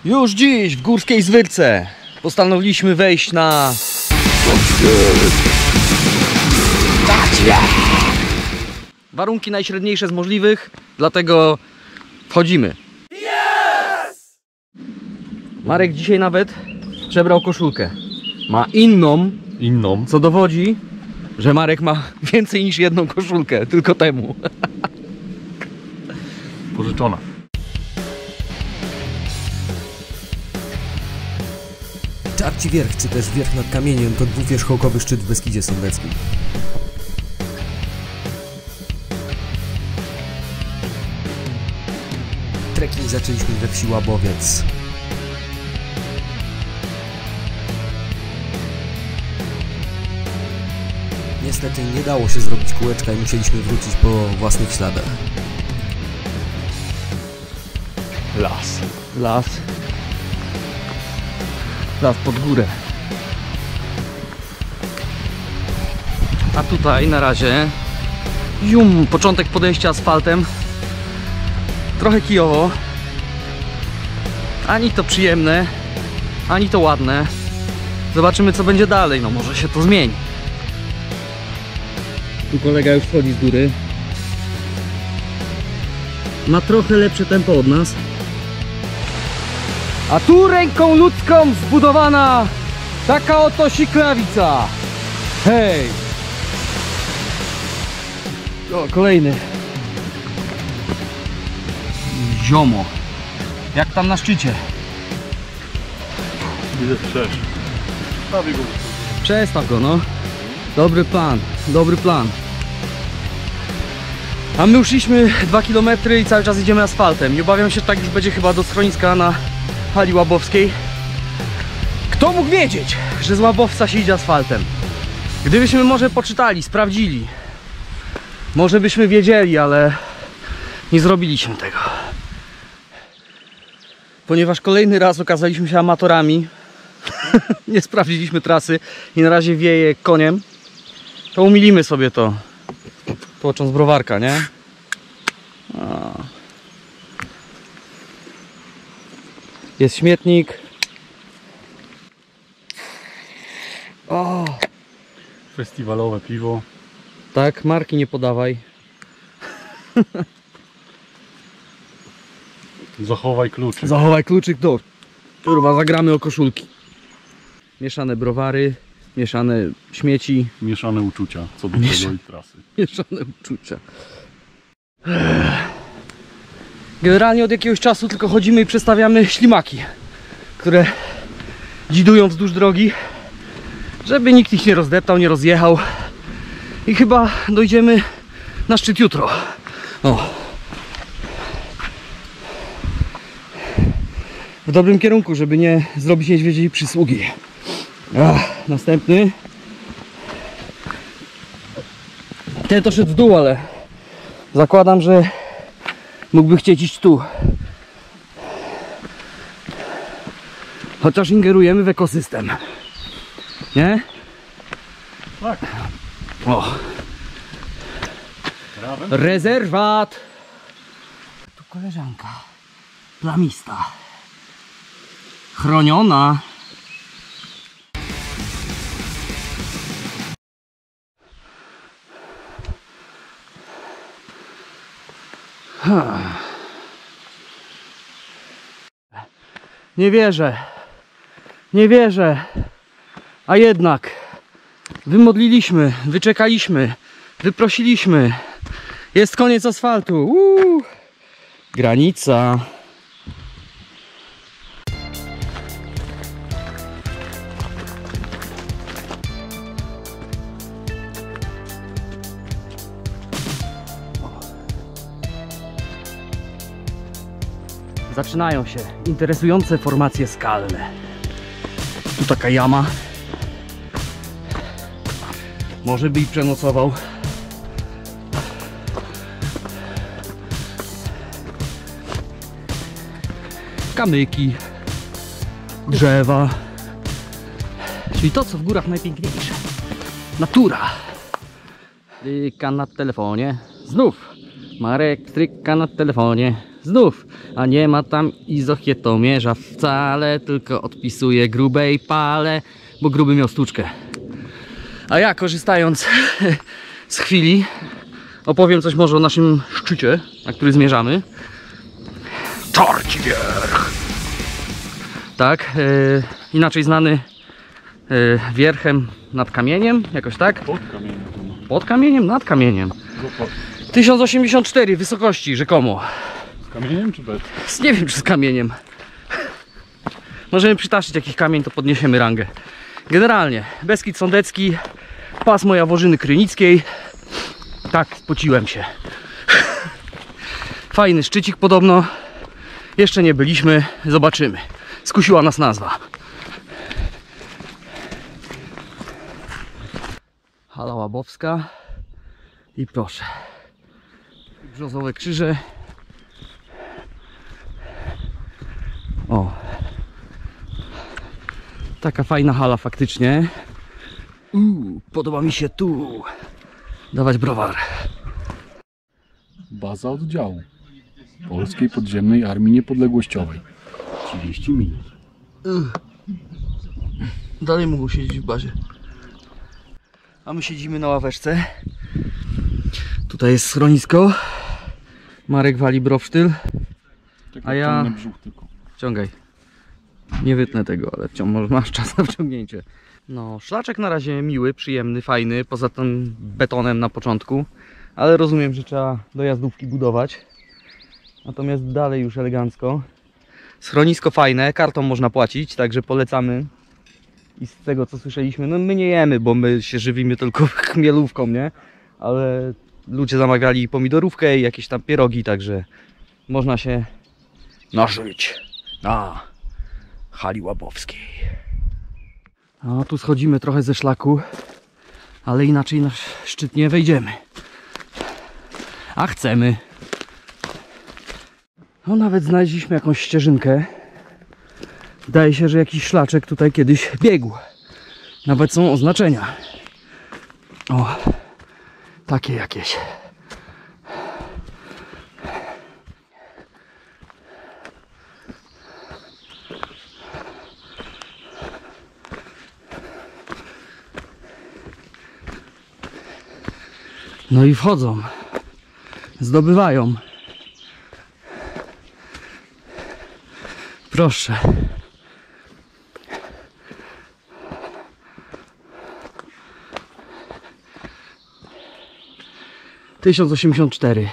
Już dziś w Górskiej Zwyrce postanowiliśmy wejść na warunki najśredniejsze z możliwych, dlatego wchodzimy. Yes! Marek dzisiaj nawet przebrał koszulkę. Ma inną, co dowodzi, że Marek ma więcej niż jedną koszulkę, tylko temu. Pożyczona. Czarci Wierch, czy też Wierch nad Kamieniem, to dwuwierzchołkowy szczyt w Beskidzie Sądeckim. Trekking zaczęliśmy we wsi Łabowiec. Niestety nie dało się zrobić kółeczka i musieliśmy wrócić po własnych śladach. Las pod górę. A tutaj na razie początek podejścia asfaltem. Trochę kijowo. Ani to przyjemne, ani to ładne. Zobaczymy, co będzie dalej. No może się to zmieni. Tu kolega już wchodzi z góry. Ma trochę lepsze tempo od nas. A tu ręką ludzką zbudowana taka oto siklawica. Hej! O, kolejny. Ziomo. Jak tam na szczycie? Widzę też. Stawię go. Przestaw go, no. Dobry plan, dobry plan. A my uszliśmy 2 km i cały czas idziemy asfaltem. Nie obawiam się, że tak już będzie chyba do schroniska na hali łabowskiej. Kto mógł wiedzieć, że z Łabowca się idzie asfaltem? Gdybyśmy może poczytali, sprawdzili, może byśmy wiedzieli, ale nie zrobiliśmy tego. Ponieważ kolejny raz okazaliśmy się amatorami, nie sprawdziliśmy trasy i na razie wieje koniem, to umilimy sobie to tłocząc browarka, nie? Jest śmietnik. O! Festiwalowe piwo. Tak, marki nie podawaj. Zachowaj kluczyk. Zachowaj kluczyk do... Kurwa, zagramy o koszulki. Mieszane browary, mieszane śmieci. Mieszane uczucia co do tego i trasy. Mieszane uczucia. Generalnie od jakiegoś czasu tylko chodzimy i przestawiamy ślimaki, które dzidują wzdłuż drogi, żeby nikt ich nie rozdeptał, nie rozjechał. I chyba dojdziemy na szczyt jutro. O. W dobrym kierunku, żeby nie zrobić niedźwiedziej przysługi. Następny. Ten to szedł w dół, ale zakładam, że mógłby chcieć iść tu. Chociaż ingerujemy w ekosystem. Nie? Tak. O. Rezerwat. Tu koleżanka. Plamista. Chroniona. Nie wierzę. Nie wierzę. A jednak wymodliliśmy, wyczekaliśmy, wyprosiliśmy. Jest koniec asfaltu. Granica. Zaczynają się interesujące formacje skalne. Tu taka jama. Może by i przenocował. Kamyki, drzewa. Czyli to, co w górach najpiękniejsze. Natura. Tryka na telefonie. Znów Marek tryka na telefonie. znów. A nie ma tam izokietomierza wcale, tylko odpisuje grubej pale, bo gruby miał stłuczkę. A ja, korzystając z chwili, opowiem coś może o naszym szczycie, na który zmierzamy. Czarci Wierch! Tak, inaczej znany wierchem nad kamieniem, jakoś tak? Pod kamieniem. Pod kamieniem? Nad kamieniem. 1084 wysokości rzekomo. Z kamieniem czy bez? Nie wiem, czy z kamieniem. Możemy przytaszyć jakiś kamień, to podniesiemy rangę. Generalnie Beskid Sądecki, pasmo Jaworzyny Krynickiej. Tak, spociłem się. Fajny szczycik podobno. Jeszcze nie byliśmy, zobaczymy. Skusiła nas nazwa. Hala Łabowska. I proszę. Brzozowe krzyże. O. Taka fajna hala faktycznie. Podoba mi się tu. Dawać browar. Baza oddziału Polskiej Podziemnej Armii Niepodległościowej. 30 minut. Dalej mogą siedzieć w bazie. A my siedzimy na ławeczce. Tutaj jest schronisko. Marek wali browsztyl. A ja... Brzuch tylko. Wciągaj. Nie wytnę tego, ale może masz czas na wciągnięcie. No, szlaczek na razie miły, przyjemny, fajny, poza tym betonem na początku. Ale rozumiem, że trzeba dojazdówki budować. Natomiast dalej już elegancko. Schronisko fajne, kartą można płacić, także polecamy. I z tego co słyszeliśmy, no my nie jemy, bo my się żywimy tylko chmielówką, nie? Ale ludzie zamawiali pomidorówkę i jakieś tam pierogi, także można się nażyć na hali łabowskiej. A tu schodzimy trochę ze szlaku, ale inaczej na szczyt nie wejdziemy. A chcemy. No nawet znaleźliśmy jakąś ścieżynkę. Wydaje się, że jakiś szlaczek tutaj kiedyś biegł. Nawet są oznaczenia. O, takie jakieś. No i wchodzą. Zdobywają. Proszę. - 1084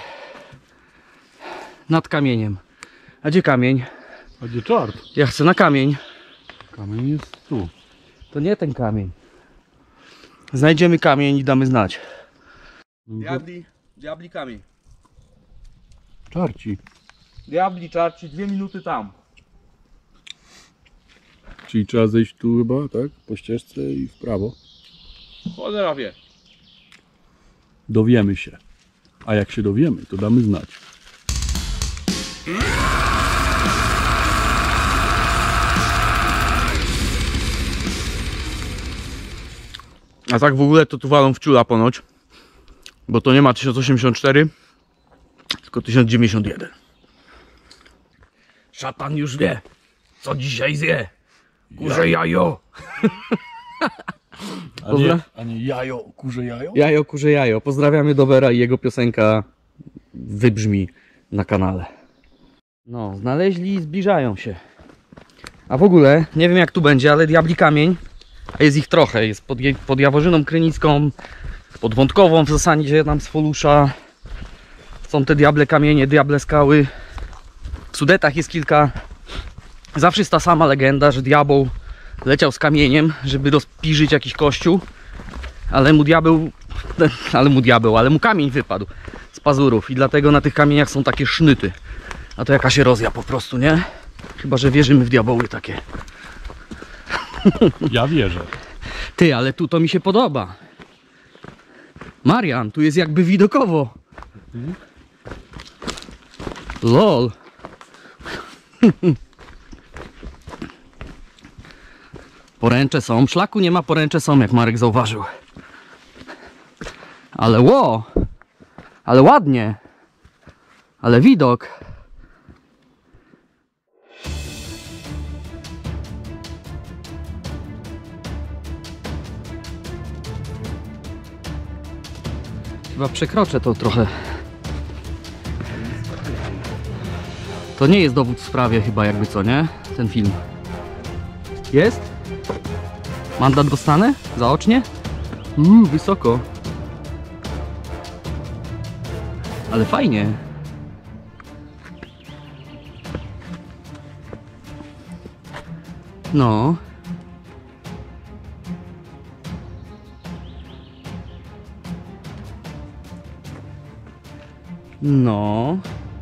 nad kamieniem. A gdzie kamień? A gdzie czart? Ja chcę na kamień. Kamień jest tu. To nie ten kamień. Znajdziemy kamień i damy znać. Diabli kamień. Czarci. Diabli czarci, 2 minuty tam. Czyli trzeba zejść tu chyba, tak? Po ścieżce i w prawo. Cholera wie. Dowiemy się. A jak się dowiemy, to damy znać. A tak w ogóle to tu walą w ciula ponoć. Bo to nie ma 1084, tylko 1091. Szatan już wie, co dzisiaj zje. Kurze jajo. A nie jajo, kurze jajo? Jajo, kurze jajo. Pozdrawiamy Dobera i jego piosenka wybrzmi na kanale. No, znaleźli i zbliżają się. A w ogóle, nie wiem jak tu będzie, ale diabli kamień, a jest ich trochę, jest pod Jaworzyną Krynicką, pod Wątkową w zasadzie tam z Folusza. Są te diable kamienie, diable skały. W Sudetach jest kilka. Zawsze jest ta sama legenda, że diabeł leciał z kamieniem, żeby rozpiżyć jakiś kościół, ale mu kamień wypadł z pazurów i dlatego na tych kamieniach są takie sznyty. A to jakaś erozja po prostu, nie? Chyba że wierzymy w diabeły takie. Ja wierzę. Ty, ale tu to mi się podoba. Marian, tu jest jakby widokowo. Lol. Poręcze są. Szlaku nie ma, poręcze są, jak Marek zauważył. Ale ło! Ale ładnie. Ale widok. Chyba przekroczę to trochę. To nie jest dowód w sprawie chyba, jakby co, nie? Ten film. Jest? Mandat dostanę? Zaocznie? Wysoko. Ale fajnie. No. No.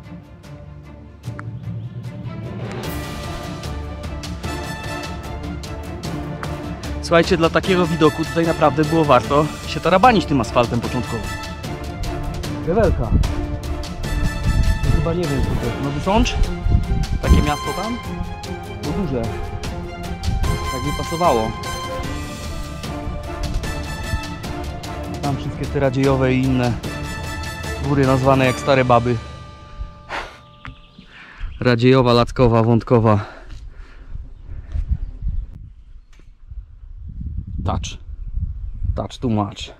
Słuchajcie, dla takiego widoku tutaj naprawdę było warto się tarabanić tym asfaltem początkowym. Rewelka. To chyba nie wiem, co to jest. Nowy Sącz? Takie miasto tam? To duże. Tak by pasowało. Tam wszystkie te radziejowe i inne góry nazwane jak stare baby. Radziejowa, Lackowa, Wątkowa. Touch too much.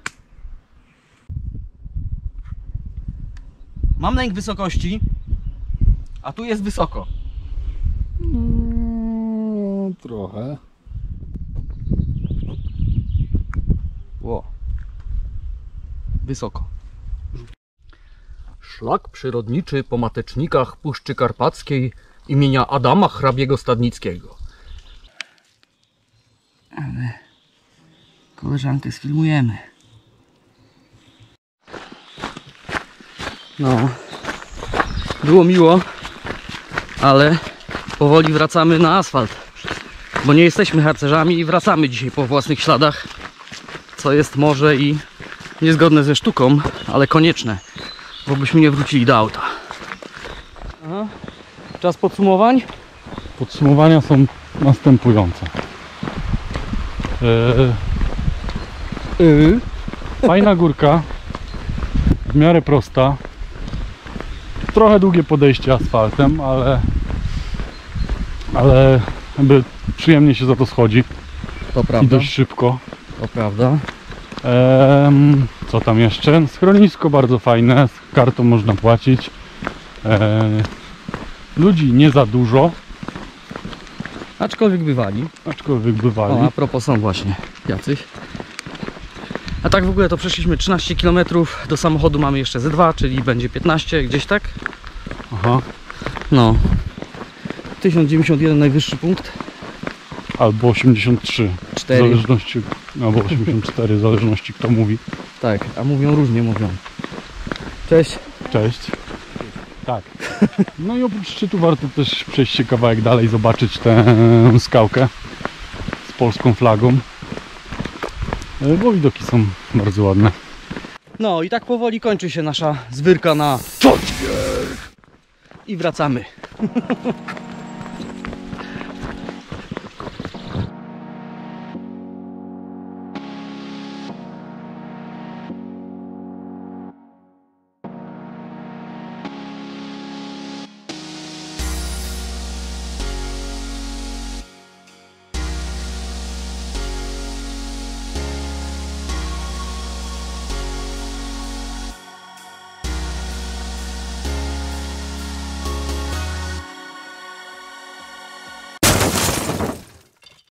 Mam lęk wysokości, a tu jest wysoko. Trochę. Ło. Wysoko. Szlak przyrodniczy po matecznikach Puszczy Karpackiej imienia Adama Hrabiego Stadnickiego. Ale koleżankę sfilmujemy. No, było miło, ale powoli wracamy na asfalt, bo nie jesteśmy harcerzami i wracamy dzisiaj po własnych śladach, co jest może i niezgodne ze sztuką, ale konieczne, bo byśmy nie wrócili do auta. Aha. Czas podsumowań? Podsumowania są następujące. Fajna górka, w miarę prosta, trochę długie podejście asfaltem, ale jakby przyjemnie się za to schodzi To i prawda, dość szybko. to prawda. Co tam jeszcze? Schronisko bardzo fajne, z kartą można płacić. Ludzi nie za dużo, Aczkolwiek bywali. aczkolwiek bywali. O, a propos są właśnie jacyś. A tak w ogóle to przeszliśmy 13 km, do samochodu mamy jeszcze ze 2, czyli będzie 15 gdzieś tak. Aha. No. 1091 najwyższy punkt. Albo 83, 4. w zależności, albo 84, w zależności kto mówi. Tak, a mówią różnie mówią. Cześć. Cześć. Tak. No i oprócz szczytu warto też przejść się kawałek dalej, zobaczyć tę skałkę z polską flagą. Bo widoki są bardzo ładne. No i tak powoli kończy się nasza zwyrka na i wracamy.